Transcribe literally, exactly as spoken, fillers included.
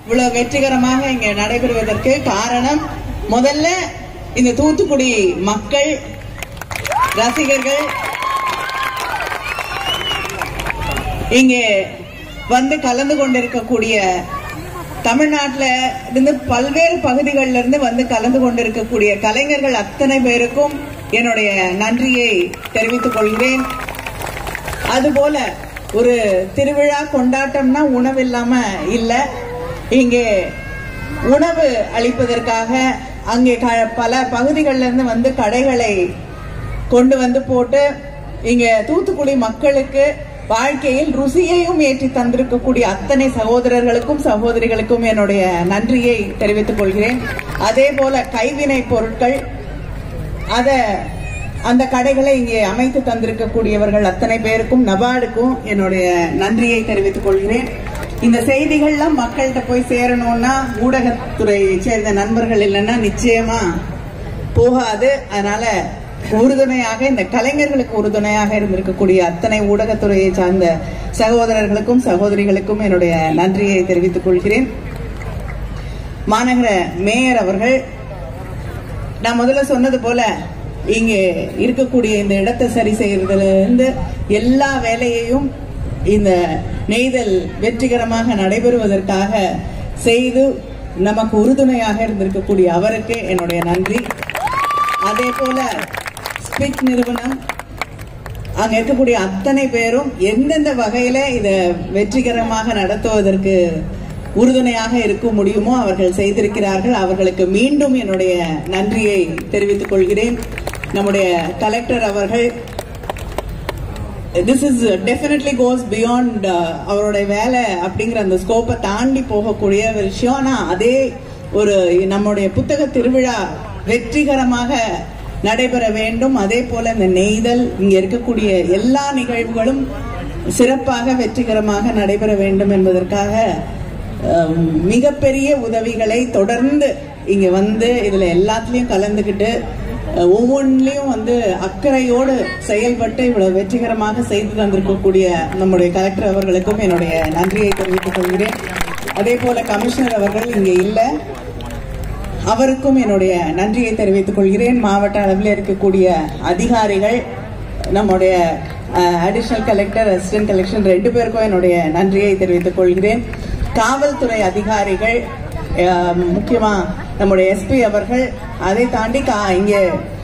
இவ்வளவு வெற்றிகரமாக இங்க நடைபெறுவதற்கு காரணம் முதல்ல இந்த தூத்துக்குடி மக்கள், ரசிகர்கள் இங்கே வந்து கலந்து கொண்டிருக்கக்கூடிய தமிழ்நாட்டில் இருந்து பல்வேறு பகுதிகளில் இருந்து வந்து கலந்து கொண்டிருக்கக்கூடிய கலைஞர்கள் அத்தனை பேருக்கும் என்னுடைய நன்றியை தெரிவித்துக் கொள்கிறேன். அதுபோல ஒரு திருவிழா கொண்டாட்டம்னா உணவு இல்லாம இல்ல. இங்கே உணவு அளிப்பதற்காக அங்கே பல பகுதிகளில் இருந்து வந்து கடைகளை கொண்டு வந்து போட்டு இங்க தூத்துக்குடி மக்களுக்கு வாழ்க்கையில் ருசியையும் ஏற்றி தந்திருக்கக்கூடிய அத்தனை சகோதரர்களுக்கும் சகோதரிகளுக்கும் என்னுடைய நன்றியை தெரிவித்துக் கொள்கிறேன். அதே போல கைவினை பொருட்கள் அத அந்த கடைகளை இங்கே அமைத்து தந்திருக்கக்கூடியவர்கள் அத்தனை பேருக்கும், நபார்டுக்கும் என்னுடைய நன்றியை தெரிவித்துக் கொள்கிறேன். இந்த செய்திகள்லாம் மக்கள்கிட்ட போய் சேரணும்னா ஊடகத்துறையை சேர்ந்த நண்பர்கள் இல்லைன்னா நிச்சயமா போகாது. அதனால உறுதுணையாக இந்த கலைஞர்களுக்கு உறுதுணையாக இருந்திருக்கக்கூடிய அத்தனை ஊடகத்துறையை சார்ந்த சகோதரர்களுக்கும் சகோதரிகளுக்கும் என்னுடைய நன்றியை தெரிவித்துக் கொள்கிறேன். மாநகர மேயர் அவர்கள், நான் முதல்ல சொன்னது போல இங்கே இருக்கக்கூடிய இந்த இடத்தை சரி செய்யறதுல இருந்து எல்லா வேலையையும் இந்த நெய்தல் வெற்றிகரமாக நடைபெறுவதற்காக செய்து நமக்கு உறுதுணையாக இருந்திருக்கக்கூடிய அவருக்கு என்னுடைய நன்றி. அதே போல ஸ்பிக் நிறுவனம், அங்க இருக்கக்கூடிய அத்தனை பேரும் எந்தெந்த வகையில இதை வெற்றிகரமாக நடத்துவதற்கு உறுதுணையாக இருக்க முடியுமோ அவர்கள் செய்திருக்கிறார்கள். அவர்களுக்கு மீண்டும் என்னுடைய நன்றியை தெரிவித்துக் கொள்கிறேன். நம்முடைய கலெக்டர் அவர்கள், this is definitely goes beyond அவருடைய வேலை அப்படிங்கிற அந்த ஸ்கோப்பை தாண்டி போகக்கூடிய விஷயம். ஆனா அதே ஒரு நம்முடைய புத்தக திருவிழா வெற்றிகரமாக நடைபெற வேண்டும். அதே போல இந்த நெய்தல், இங்க இருக்கக்கூடிய எல்லா நிகழ்வுகளும் சிறப்பாக வெற்றிகரமாக நடைபெற வேண்டும் என்பதற்காக மிகப்பெரிய உதவிகளை தொடர்ந்து இங்க வந்து இதுல எல்லாத்துலயும் கலந்துகிட்டு ஒவ்வொன்றிலையும் வந்து அக்கறையோடு செயல்பட்டு இவ்வளவு வெற்றிகரமாக செய்து தந்திருக்கக்கூடிய நம்முடைய கலெக்டர் அவர்களுக்கும் என்னுடைய நன்றியை தெரிவித்துக் கொள்கிறேன். அதே போல கமிஷனர் அவர்கள் இங்கே இல்லை, அவருக்கும் என்னுடைய நன்றியை தெரிவித்துக் கொள்கிறேன். மாவட்ட அளவில் இருக்கக்கூடிய அதிகாரிகள், நம்முடைய அடிஷனல் கலெக்டர், அசிஸ்டன்ட் கலெக்டர் ரெண்டு பேருக்கும் என்னுடைய நன்றியை தெரிவித்துக் கொள்கிறேன். காவல்துறை அதிகாரிகள், முக்கியமா நம்முடைய எஸ்பி அவர்கள், அதை தாண்டி இங்கே